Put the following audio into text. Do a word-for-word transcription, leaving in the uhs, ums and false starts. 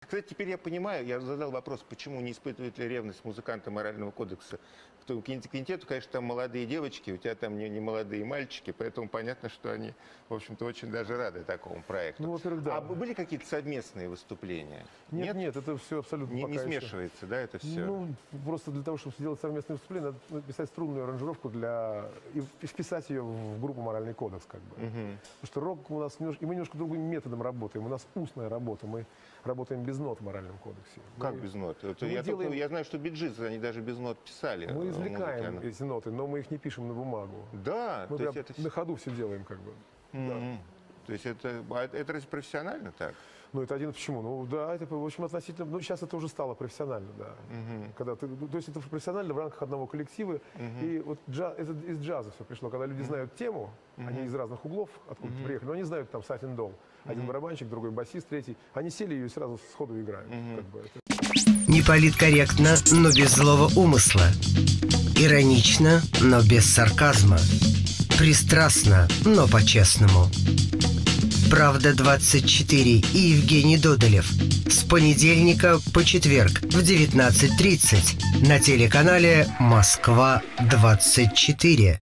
Кстати, теперь я понимаю, я задал вопрос, почему не испытывает ли ревность музыканта морального кодекса к тому квинтету. Конечно, там молодые девочки, у тебя там не, не молодые мальчики, поэтому понятно, что они, в общем-то, очень даже рады такому проекту. Ну, во-первых, да. А были какие-то совместные выступления? Нет, нет, нет, это все абсолютно Не, пока не еще. смешивается, да, это все? Ну, просто для того, чтобы сделать совместное выступление, надо написать струнную аранжировку для... и вписать ее в группу «Моральный кодекс», как бы. Угу. Потому что рок у нас немножко... И мы немножко другим методом работаем. У нас устная работа. Мы работаем без нот в «Моральном кодексе». Как мы... без нот? Это мы я, делаем... только, я знаю, что биджиз, они даже без нот писали. Мы извлекаем эти ноты, но мы их не пишем на бумагу. Да, мы то прям есть это... на ходу все делаем, как бы. Mm-hmm. Да. То есть это, это разве профессионально так? Ну, это один, почему? Ну, да, это, в общем, относительно, ну, сейчас это уже стало профессионально, да. Угу. Когда ты, то есть это профессионально в рамках одного коллектива, Угу. и вот джаз, это из джаза все пришло, когда люди знают тему, угу. они из разных углов откуда-то угу. приехали, но они знают там Сатин Дол, один угу. барабанщик, другой басист, третий, они сели ее и сразу сходу играют. Угу. Как бы это... Не политкорректно, но без злого умысла. Иронично, но без сарказма. Пристрастно, но по-честному. «Правда двадцать четыре» и Евгений Додолев. С понедельника по четверг в девятнадцать тридцать на телеканале «Москва двадцать четыре».